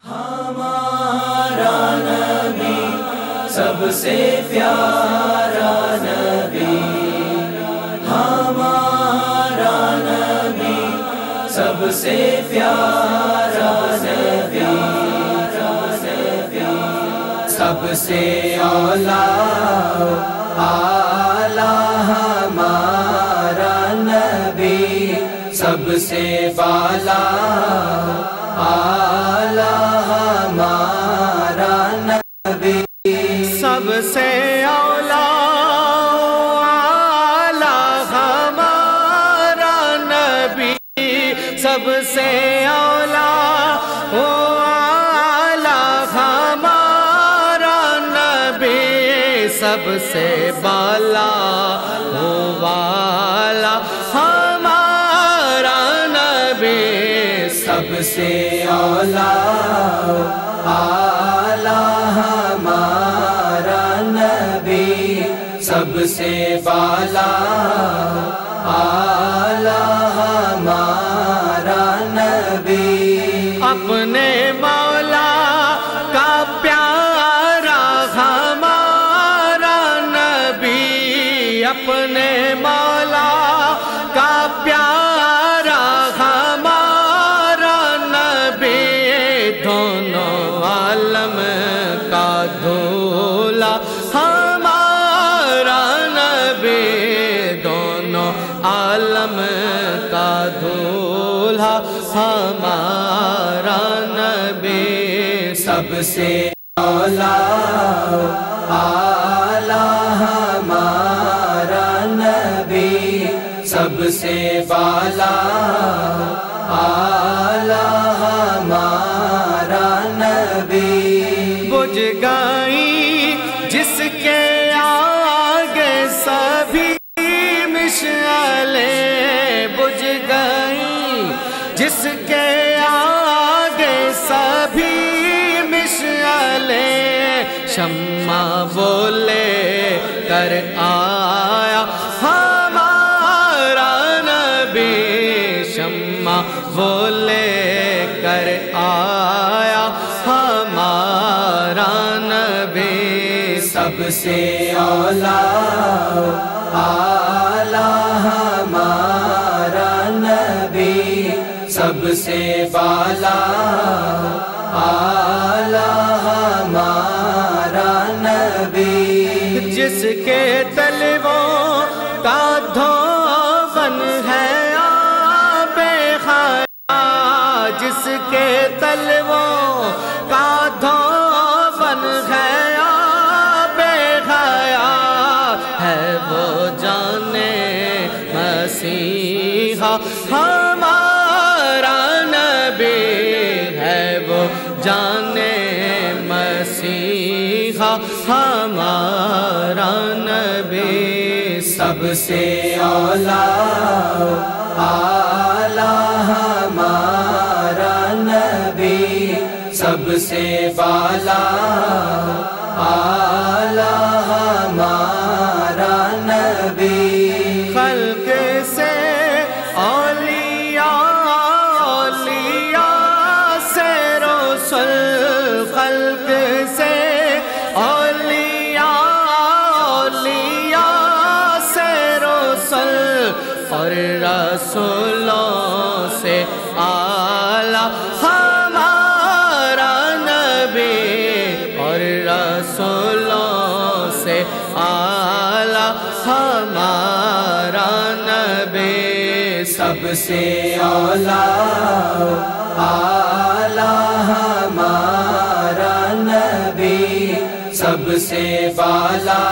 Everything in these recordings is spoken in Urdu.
ہمارا نبی سب سے پیارا نبی، ہمارا نبی سب سے پیارا نبی، سب سے اعلیٰ ہمارا نبی، سب سے بالا اعلیٰ ہمارا نبی، سب سے اعلیٰ ہمارا نبی، سب سے اعلیٰ ہمارا نبی، سب سے بالا والا ہمارا نبی، سب سے اعلیٰ ہمارا نبی، سب سے بالا اعلیٰ ہمارا نبی، اپنے مولا کا پیارا ہمارا نبی، اپنے مولا کا پیارا ہمارا نبی، دونوں عالم کا دولہ ہمارا نبی، دونوں عالم کا دولہا ہمارا نبی، سب سے اعلیٰ ہمارا نبی، سب سے بالا اعلیٰ ہمارا نبی، بجھ گئی جس کے آگے سبھی مشعلیں، بجھ گئی جس کے آگے سبھی مشعلیں، شمع وہ لے کر آیا ہمارا نبی، شمع وہ لے کر آیا ہمارا نبی، سب سے اعلیٰ ہمارا نبی، سب سے بالا اعلیٰ ہمارا نبی، جس کے تلووں کا دھون ہے آب حیات، جس کے تلووں کا دھون ہے آب حیات، ہے وہ جانے مسیحا ہمارا نبی، ہے وہ جانے مسیحا ہمارا نبی، سب سے اعلیٰ ہمارا نبی، سب سے بالا اعلیٰ ہمارا نبی، خلق سے اولیاء سے رسول، خلق سے اولیاء سے رسول، اور رسولوں سے اعلیٰ ہمارا نبی، اور رسولوں سے اعلیٰ ہمارا نبی، سب سے اعلیٰ ہمارا نبی، سب سے بالا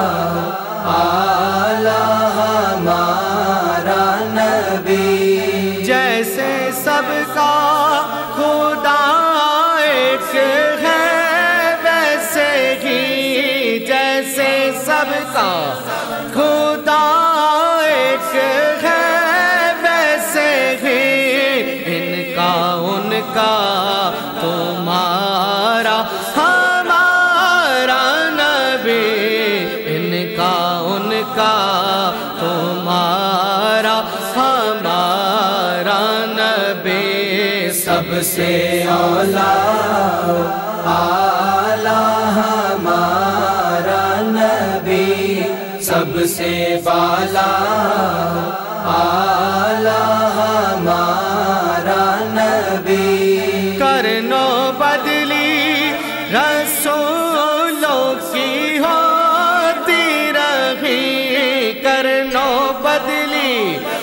اعلیٰ ہمارا نبی، جیسے سب کا خدا ایک ہے ویسے ہی، جیسے سب کا خدا ایک ہے ویسے ہی، ان کا تمہارا ہمارا نبی، ان کا تمہارا ہمارا نبی، سب سے اعلیٰ سے والا آلہ ہمارا نبی، کرنو بدلی رسولوں کی ہوتی رہی، کرنو بدلی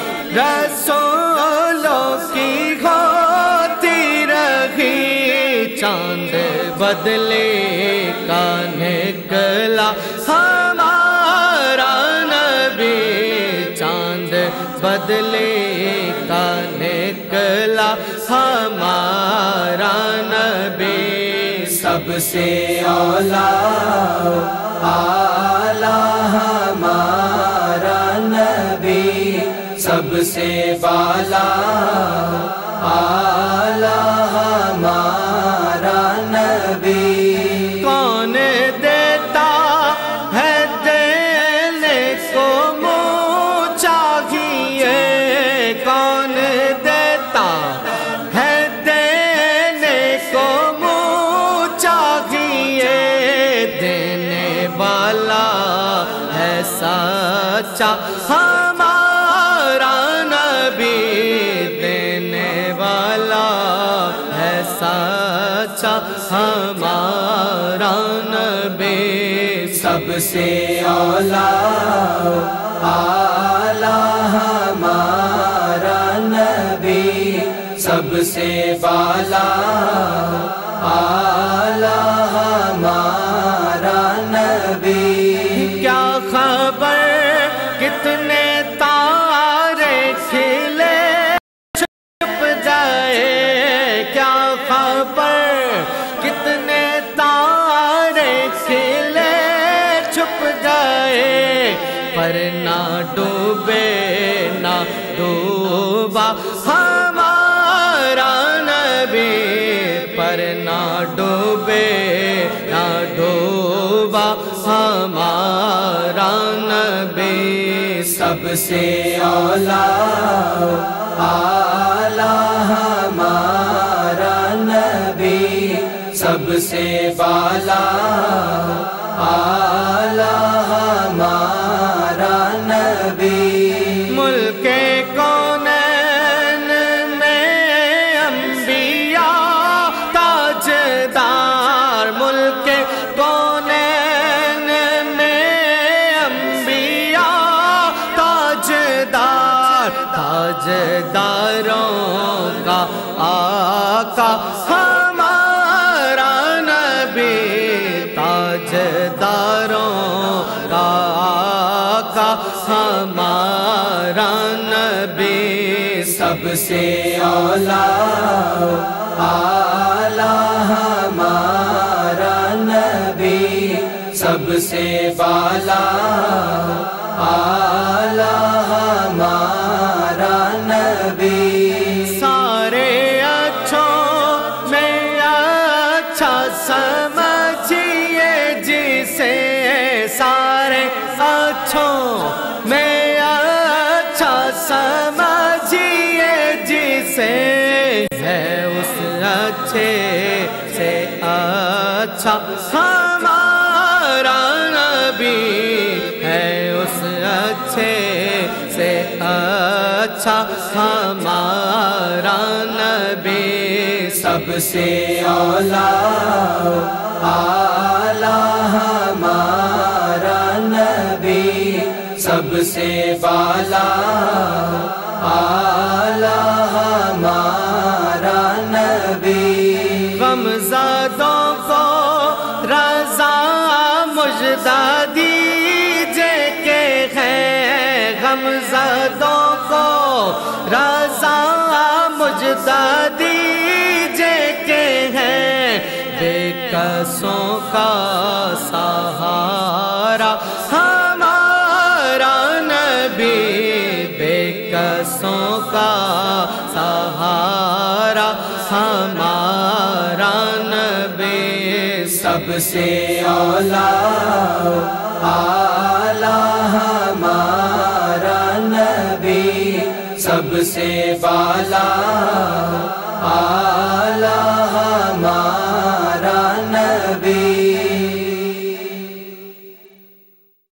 رسولوں کی ہوتی رہی، چاند بدلے کا نکلا ہمارا نبی، چاند بدلے کا نکلا ہمارا نبی، سب سے اولا آلہ ہمارا نبی، سب سے والا آلہ ہمارا نبی، کون دیتا ہے دینے کو منہ چاہیے، کون دیتا ہے دینے کو منہ چاہیے، دینے والا ہے سچا ہمارا نبی، دینے والا ہے سچا ہمارا نبی، سب سے اولا آلہ ہمارا نبی، سب سے والا آلہ ہمارا نبی، کیا خبر کتنے تارے کھلے چھپ جائے، کیا خبر کتنے تارے کھلے چھپ جائے، پر نہ ڈوبے نہ ڈوبا ہمارا نبی، پر نہ ڈوبے نہ ڈوبا ہمارا نبی، سب سے اولا آلہ ہمارا نبی، سب سے والا آلہ ہمارا نبی، ملک کونین میں انبیاء تاجدار، ملک کونین میں انبیاء تاجدار، تاجداروں کا آقا ہمارا نبی، تاجداروں کا آقا ہمارا نبی، سب سے اولا آلہ ہمارا نبی، سب سے والا آلہ ہمارا نبی، سارے اچھوں میں اچھا سمجھیے جسے، سارے اچھوں میں اچھا سمجھیے جسے، ہے اس اچھے سے اچھا ہمارا نبی، ہے اس اچھے سے اچھا ہمارا نبی، سب سے اولا آلہ ہمارا نبی، سب سے والا آلہ ہمارا نبی، غمزدوں کو رضا مجدہ دیجے کہ ہے، غمزدوں کو رضا مجدہ دیجے کہ ہے، بے کسوں کا سہارا ہمارا نبی، بے کسوں کا سہارا ہمارا نبی، سب سے اولا آلہ ہمارا نبی، سب سے والا آلہ ہمارا